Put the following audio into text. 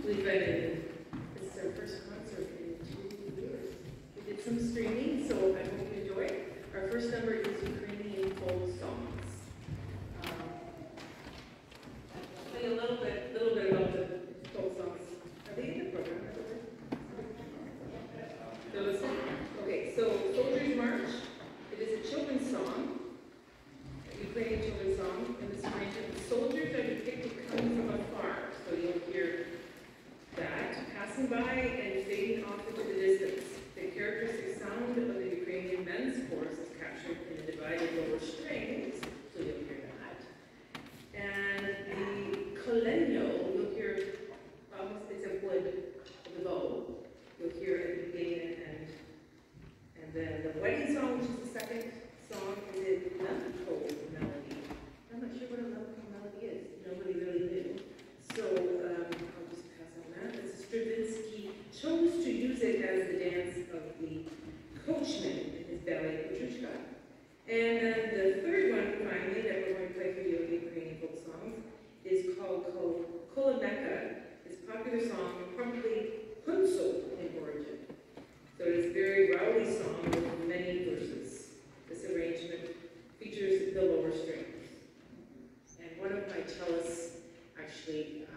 We've been, this is our first concert in 2 years. We did some streaming, so I hope you enjoy. Our first number is Ukrainian folk songs. I'll tell you a little bit about the folk songs. Are they in the program? They're listening? Okay, so Soldiers March. It is a children's song, a Ukrainian children's song, and this arrangement. The soldiers are depicted coming from afar, so you'll hear that passing by and fading off into the distance. The characteristic sound of the Ukrainian men's chorus is captured in the divided lower strings, so you'll hear that. And the kolenyo, you'll hear almost, it's a wood of the bow. You'll hear at the beginning and end. And then the wedding song, which is the second song, is a Lemko melody. I'm not sure what a Lemko melody is. Nobody really knew. So I'll just pass on that. Stravinsky chose to use it as the dance of the coachman in his ballet Petrushka. And then the third one, finally, that we're going to play for you of the Ukrainian folk songs is called Kolomeka. It's a popular song, probably Hunsel in origin. So it is a very rowdy song with many verses. This arrangement features the lower strings. And one of my cellists actually